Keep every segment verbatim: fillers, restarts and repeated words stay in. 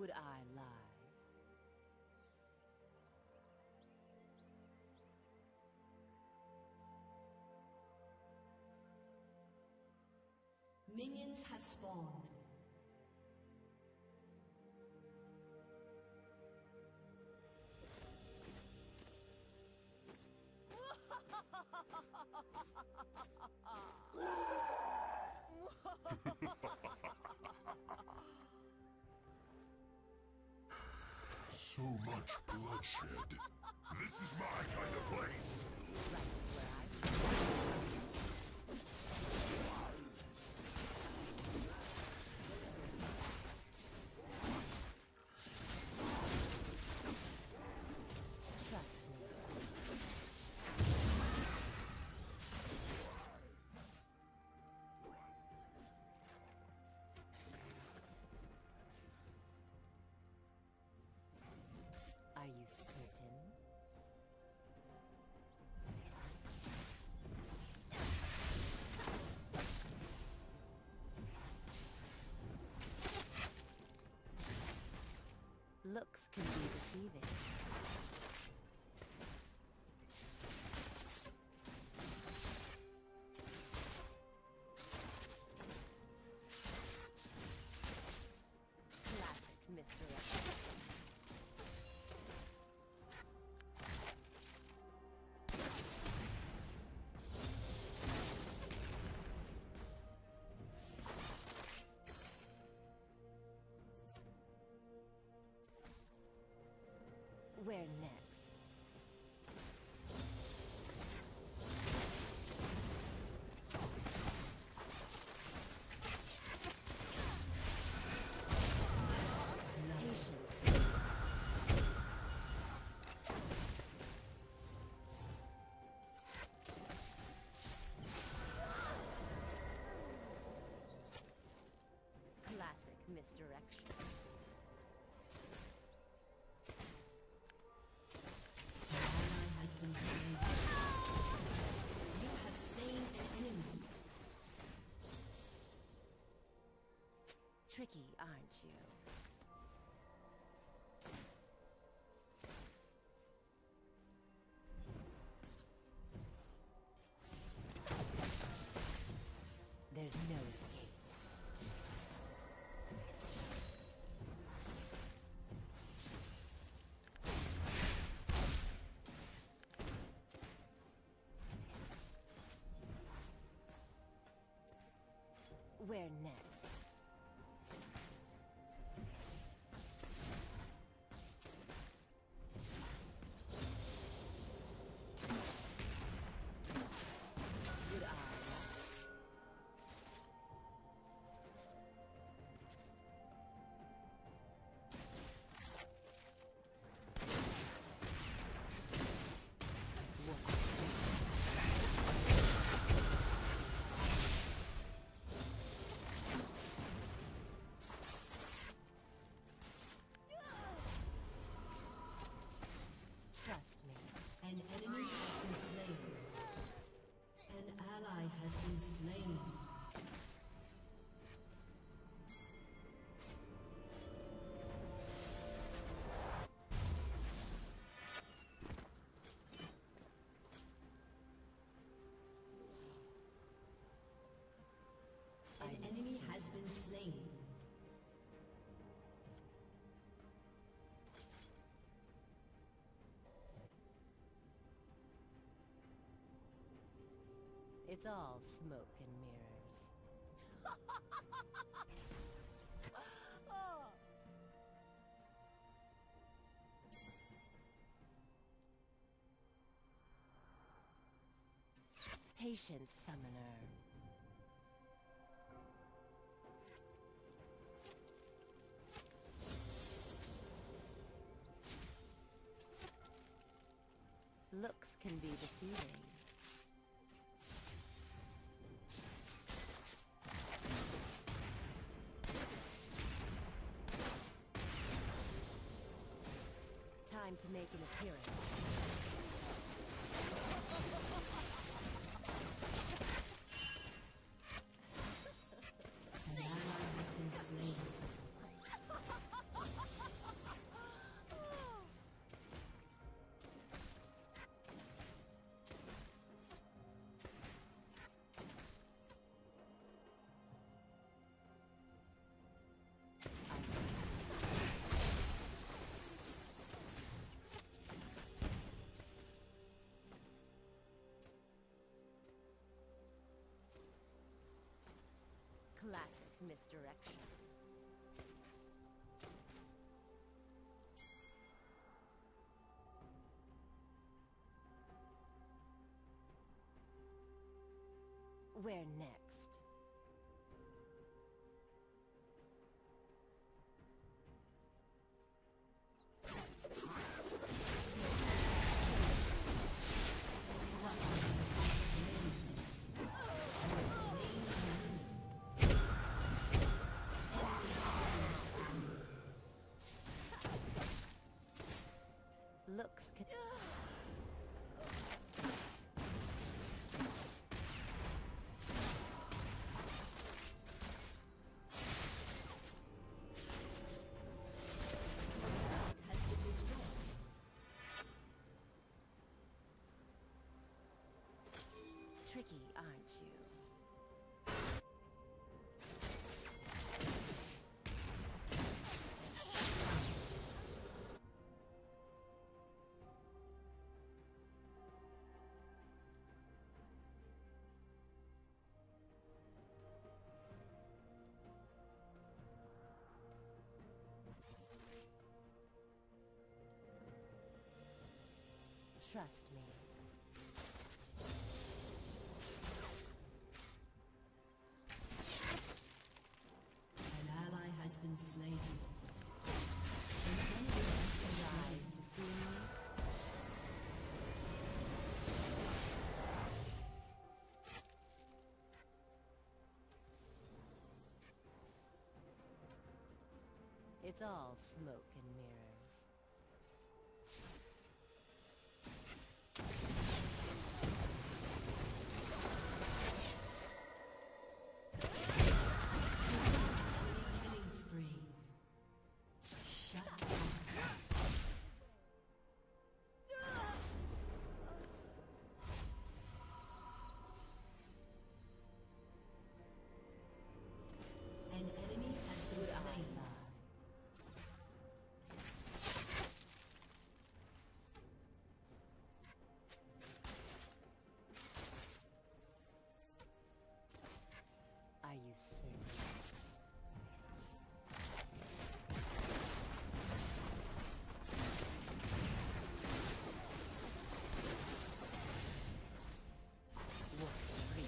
Would I lie? Minions have spawned. So much bloodshed. This is my kind of place. Right where I trust me. Are you certain? Looks can be deceiving. Classic misdirection. Where next? Patience. Classic misdirection. Has been slain. You have slain an enemy. Tricky, aren't you? There's no escape. Where next? Would I? Trust me. An enemy has been slain. An ally has been slain. An enemy has been slain. It's all smoke and mirrors. Patience, summoner. Looks can be deceiving. Time to make an appearance. An ally has been slain. Classic misdirection. Where next? Looks can Has been destroyed. tricky, aren't you? Trust me. An ally has been slain. An enemy has been slain. Rise to see me. It's all smoke and mirrors. Killing spree. Shut down. An enemy has been slain. Are you certain? Wolf creep.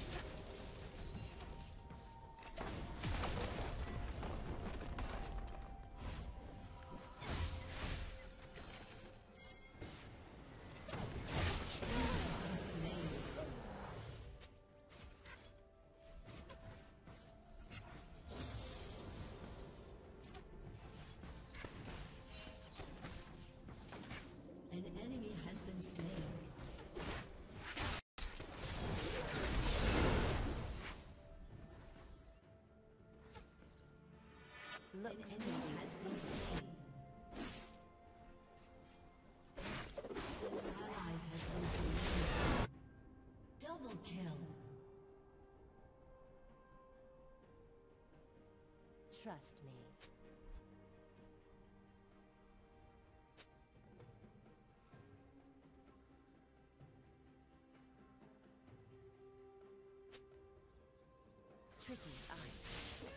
An enemy has been slain. An Looks enemy can has been slain. An ally has been slain. Double kill. trust me. Tricky, aren't you?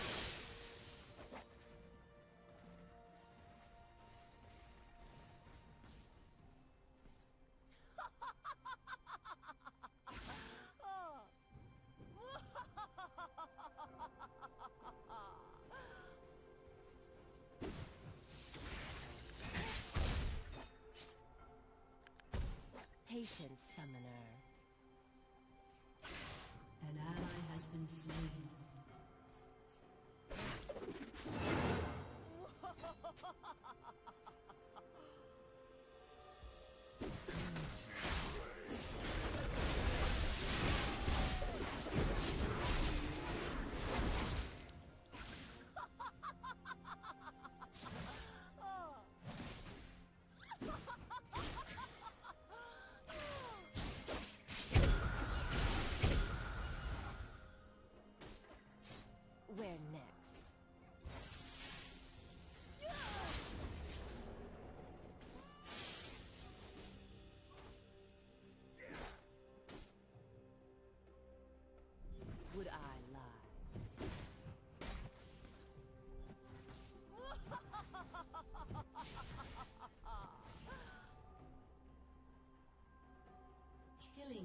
Patience, summoner. An ally has been slain.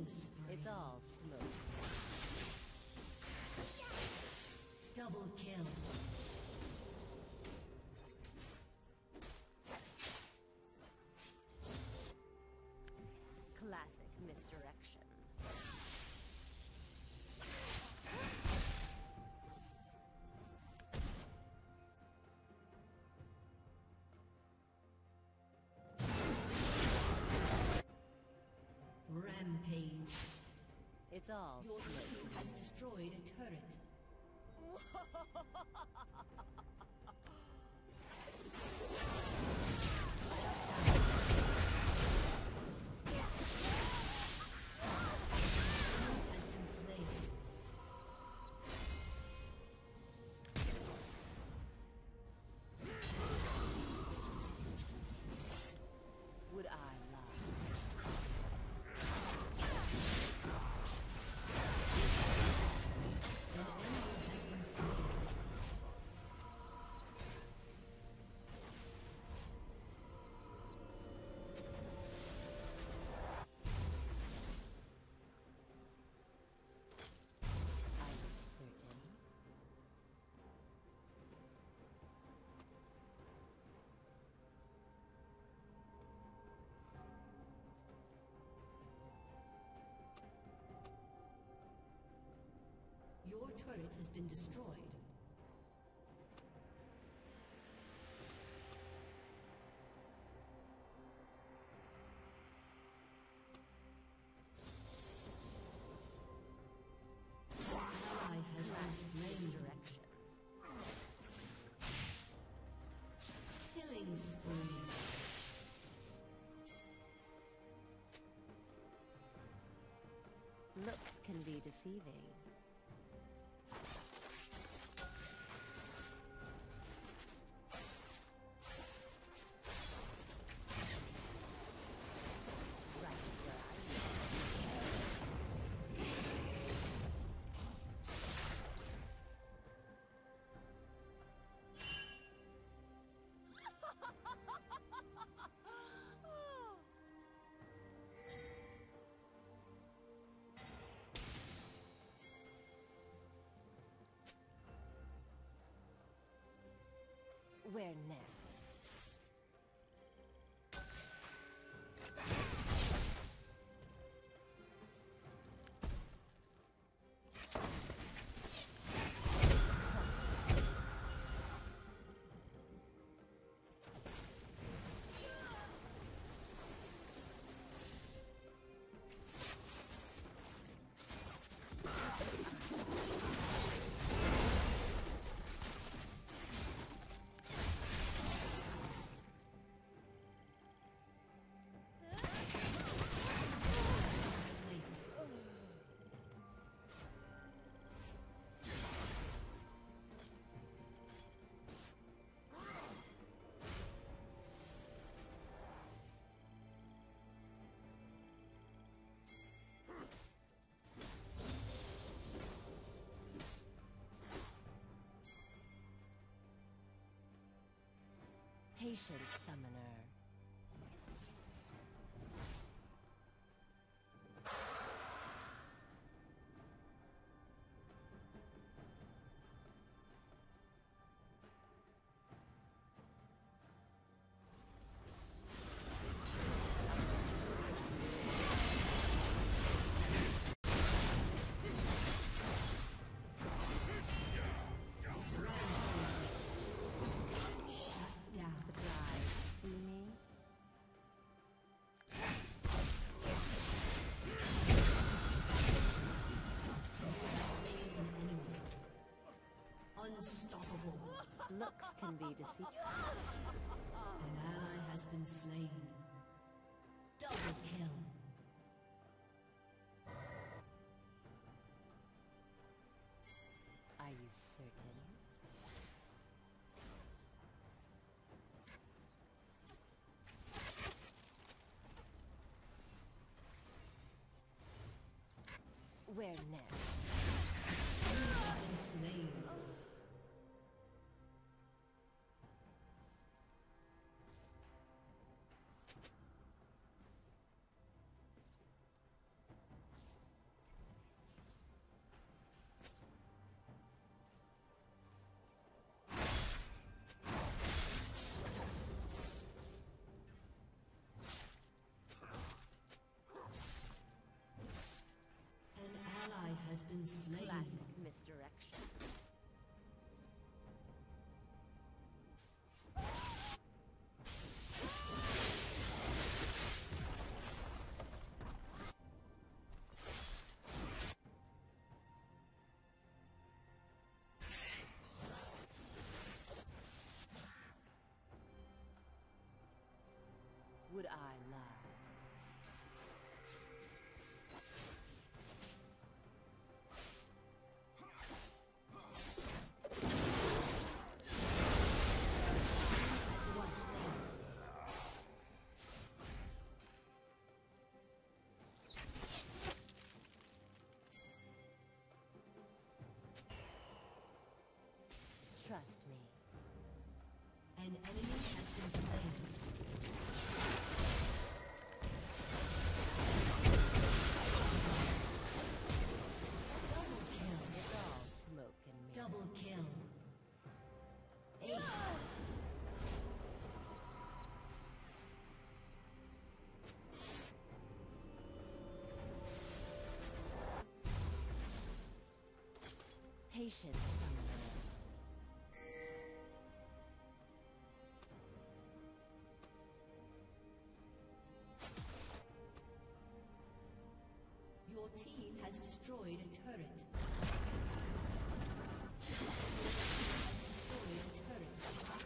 spree. It's all smoke. Double kill. Classic misdirection. Rampage. It's all Your smoke. team has destroyed a turret. Has been slain. Would I lie? An enemy has been slain. Are you certain? Your turret has been destroyed. An ally has been slain. Direction. Killing spree. Looks can be deceiving. Right where I live. Where next? Slain. Patient summoner. Down. Surprise. See me? Slain an enemy. Unstoppable. Looks can be deceiving. An ally has been slain. Double kill. Are you certain? Where next? Been slain. would I lie? Trust me. An enemy has been slain. Double kill. It's all smoke and mirrors. Double kill. Ace. Patience, summoner. Your team has destroyed a turret. Destroyed a turret.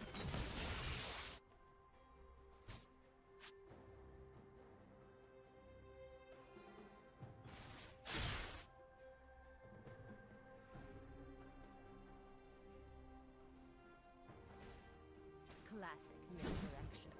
Classic misdirection.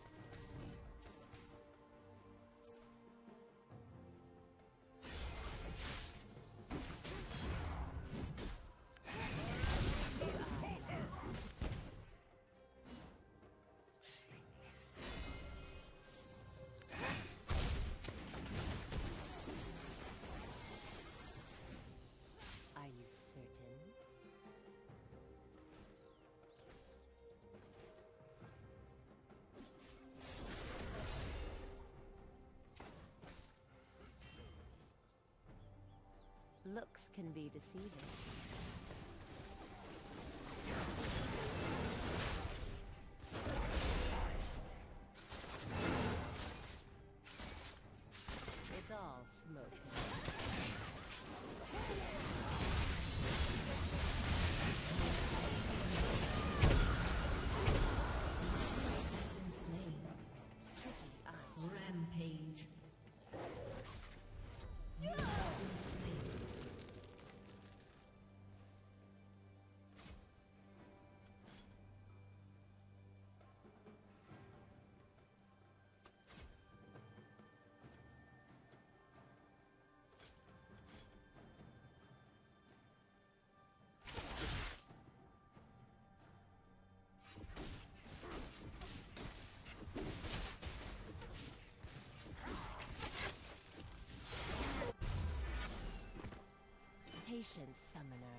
Are you certain? Looks can be deceiving. It's all smoke. Has been slain. Tricky eye. Rampage. You have been slain. Patience, summoner.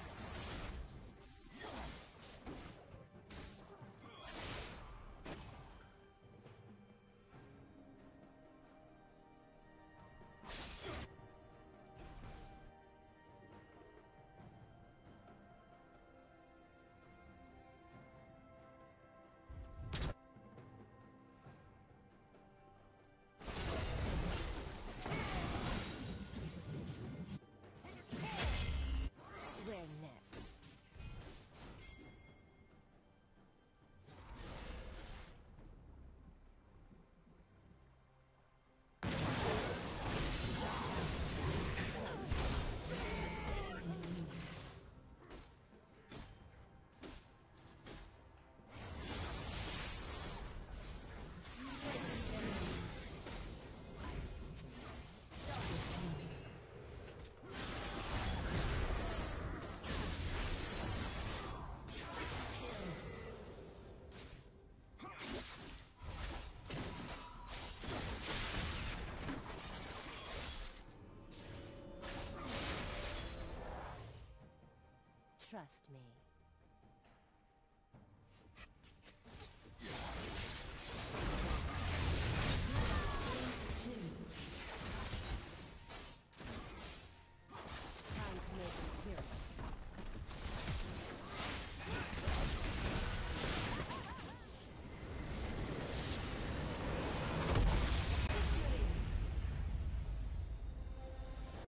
Where next? Trust me.